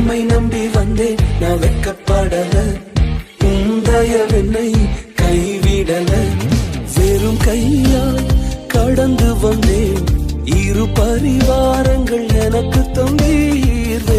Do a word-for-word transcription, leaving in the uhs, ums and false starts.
உம்மை நம்பி வந்தேன் நான் வெட்கப்படல, உந்தயவென்னை கைவிடல. வெறும் கையால் கடந்து வந்தேன், இரு பரிவாரங்கள் எனக்கு தந்தீர்.